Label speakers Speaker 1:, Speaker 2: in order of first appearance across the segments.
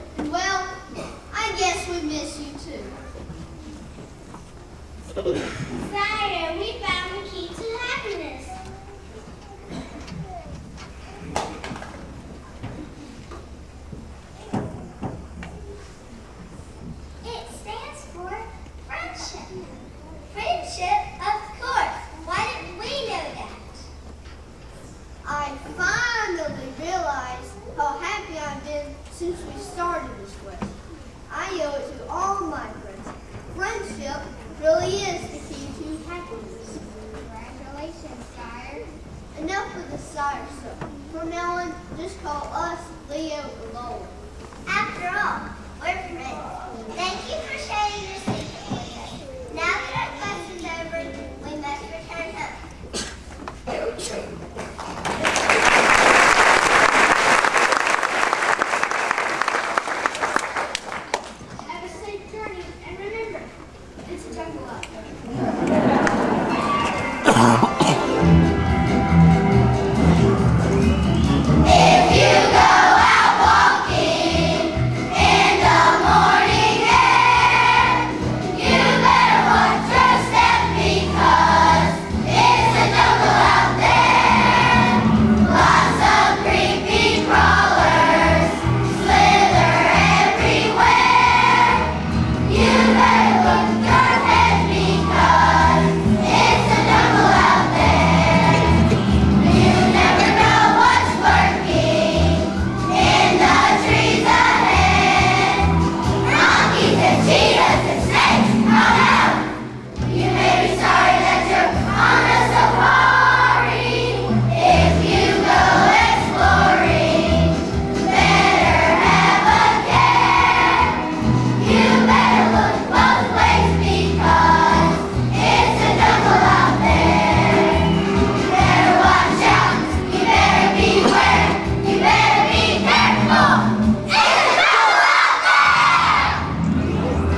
Speaker 1: And well, I guess we miss you too.
Speaker 2: Sire, we found the key to happiness. It stands for friendship. Friendship, of course. Why didn't we know that?
Speaker 1: I finally realized how happy I've been since we started this quest. I owe it to all my friends. Friendship really is the key to happiness.
Speaker 2: Congratulations, sire.
Speaker 1: Enough with the sire stuff. From now on, just call us Leo and Lola.
Speaker 2: After all, we're friends. Thank you for sharing your secret with us. Now that our quest is over, we must return home.
Speaker 3: Have a safe journey, and remember, it's a jungle out there.
Speaker 2: If you go out walking in the morning air, you better watch your step because it's a jungle out there. Lots of creepy crawlers slither everywhere. You better look your head because it's a jungle out there. You never know what's lurking in the trees ahead. Monkeys and cheetahs and snakes all out. You may be sorry that you're on a safari. If you go exploring, better have a care. You better look both ways because it's a jungle out there. You better watch out. You better beware. You better be careful. It's a jungle out there.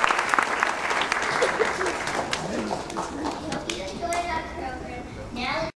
Speaker 2: Hope you enjoyed our program. Now